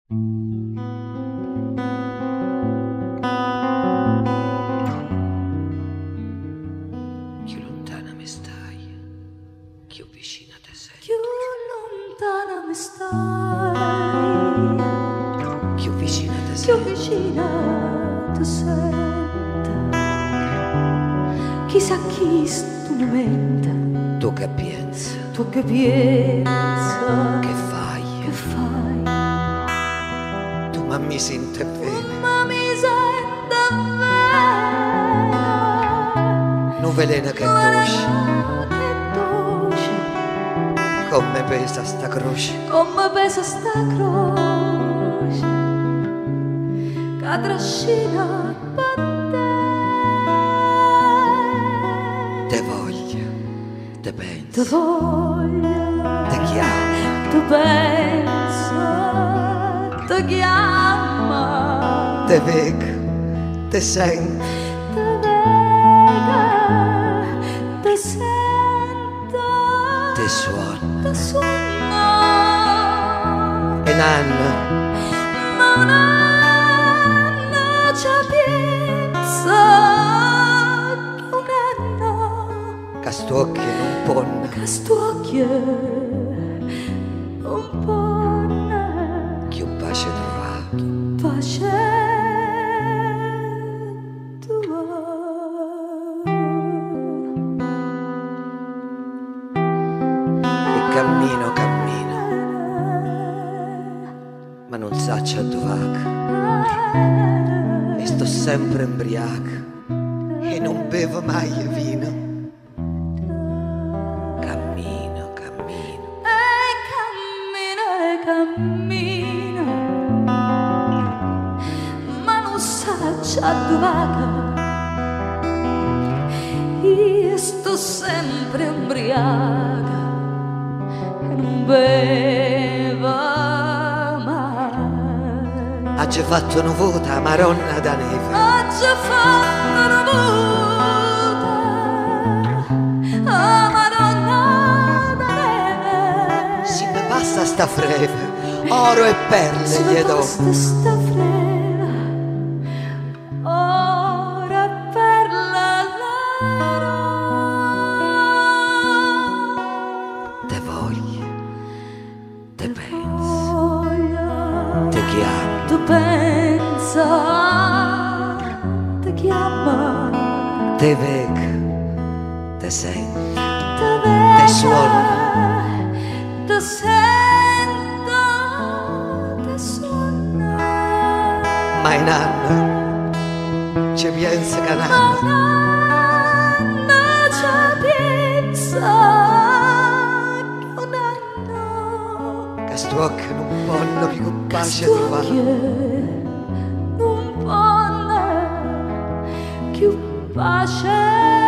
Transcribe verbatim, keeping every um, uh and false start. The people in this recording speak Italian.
Più lontana mi stai, più vicina te sei. Più lontana mi stai, Più vicina te sei. più vicina ti sento. Chissà chi sto momento, Tu che pensi, tu che pensa, che fai? che fai? Tu ma mi senti bene. Ma mi sento bene, Non velena che dolce, che dolce, come pesa sta croce. come pesa sta croce, che trascina per te. Te voglio, te Ti penso, voglio, te chiamo, ti penso, ti chiama, te vedo, te sento. ti vedo, ti sento, Te suono. ti suono. E nanna, Ma un anno ci pensa, che un anno che sto occhio non ponna. che sto occhio un po' Che un pace trova. pace tua. E cammino, cammino, ma non saccio a dove. E sto sempre embriaco e non bevo mai vino. Cammino, cammino, E cammino, e cammino, ma non saccio a dove. Io sto sempre ubriaca e non bevo mai. ha già fatto una vota a Maronna da neve. Ho già fatto una volta, oh Madonna da neve. Si mi passa sta freve, oro e perle Se gli mi do. basta sta freva, ora per l'allero. Te voglio, te penso, Voglio, te chiamo, tu pensa, ti chiama, te vedo, te sento. ti vedo, suono. ti sento, ti suono. Ma in anno ci pensa che nanno Nanna ci pensa, che un anno che sto occhio non ponno più che pace sto trovare. occhio non può più pace